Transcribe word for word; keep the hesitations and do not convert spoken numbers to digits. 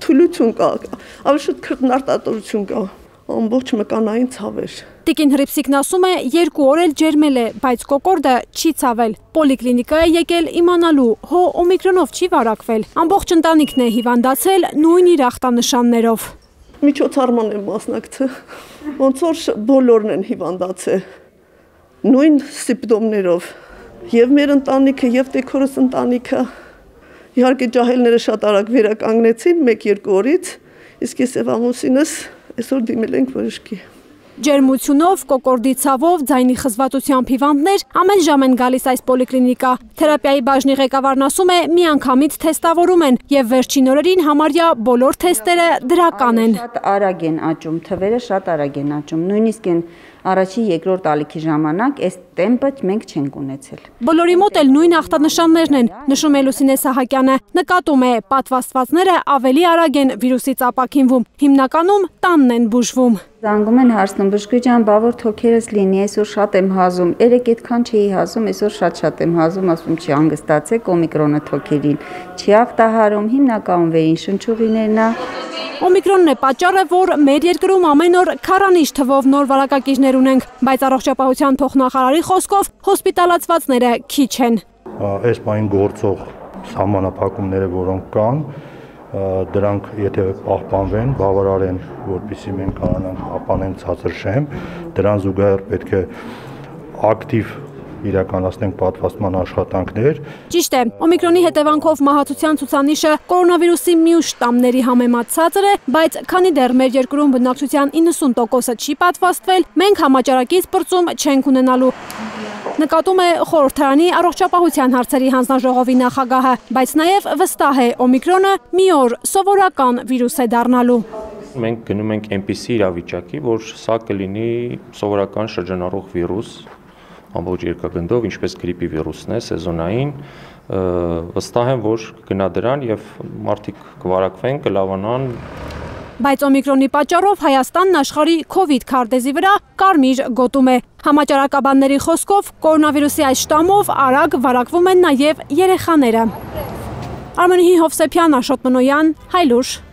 թուլություն կա, ավելի շուտ քրտնարտատորություն կա, ամբողջ մկանային ցավեր։ Տիկին Հրիփսիկն ասում է, երկու օր էլ ջերմել է, բայց կոկորդը չի ցավել։ Պոլիկլինիկա է եկել իմանալու, հո օմիկրոնով չի վարակվել։ Ամբողջ ընտանիքն է հիվանդացել նույն իր ախտանշաններով։ Միջոցառման եմ մասնակցել, ոնց որ բոլորն են հիվանդացել, նույն սիմպտոմներով, եւ մեր ընտանիքը, եւ տեքորս ընտանիքը, իհարկե ջահելները շատ արագ վերականգնեցին մեկ-երկու օրից, իսկ ես եւ ամուսինս այսօր դիմել ենք բժշկի։ Ջերմությունով, կոկորդի ցավով, ձայնի խզվածությամբ հիվանդներ ամեն ժամ են գալիս այս պոլիկլինիկա։ Թերապիայի բաժնի ղեկավարն ասում է, միանգամից թեստավորում են եւ վերջին օրերին համարյա բոլոր թեստերը դրական են։ Շատ արագ են աճում, թվերը շատ արագ են աճում, նույնիսկ են առաջին երկրորդ ալիքի ժամանակ այս տեմպը մենք չենք ունեցել։ Բոլորի մոտ էլ նույն ախտանշաններն են, նշում է Լուսինե Սահակյանը, նկատում է պատվաստվածները ավելի արագ են վիրուսից ապաքինվում, հիմնականում տանն են բուժվում։ Զանգում են հարցնում, բժշկի ջան, բա որ թոքերս լինի, այսօր շատ եմ հազում, երեք այդքան չէի հազում, այսօր շատ-շատ եմ հազում, ասում չի հանգստացեք, օմիկրոնը թոքերին չի ախտահարում, հիմնականում վերին շնչուղիներն է։ Օմիկրոնն է պատճառը, որ մեր երկրում ամեն օր քառանիշ թվով նոր վարակակիրներ ունենք, բայց առողջապահության փոխնախարարի խոսքով հոսպիտալացվածները քիչ են։ Այս պահին գործող սահմանափակումները, որոնք կան, դրանք եթե պահպանվեն, բավարար են, որպեսզի մենք կարողանանք պահպանել ցածր շեմ, դրան զուգահեռ պետք է ակտիվ իրականացնենք պատվաստման աշխատանքներ։ Ճիշտ է, օմիկրոնի հետևանքով մահացության ցուցանիշը կորոնավիրուսի մյուս շտամների համեմատ ցածր է, բայց քանի դեռ մեր երկրում բնակչության իննսուն տոկոսը չի պատվաստվել, մենք համաճարակից պրծում չենք ունենալու։ Նկատում է խորհրդարանի առողջապահության հարցերի հանձնաժողովի նախագահը, բայց նաև վստահ է, օմիկրոնը մի օր սովորական վիրուս է դառնալու։ Մենք գնում ենք այնպիսի իրավիճակի, որ սա կլինի սովորական շրջանառող վիրուս, ամբողջ երկրագնդով, ինչպես գրիպի վիրուսն է, սեզոնային, վստահ եմ, որ կգնա դրան եւ մարդիկ կվարակվեն, կլավանան։ Բայց օմիկրոնի պատճառով Հայաստանն աշխարհի քովիդ քարտեզի վրա կարմիր գոտում է։ Համաճարակաբանների խոսքով կորոնավիրուսի այս շտամով արագ վարակվում են նաև երեխաները։ Արմենի Հովսեփյան, Աշոտ Մնոյան, Հայլուր։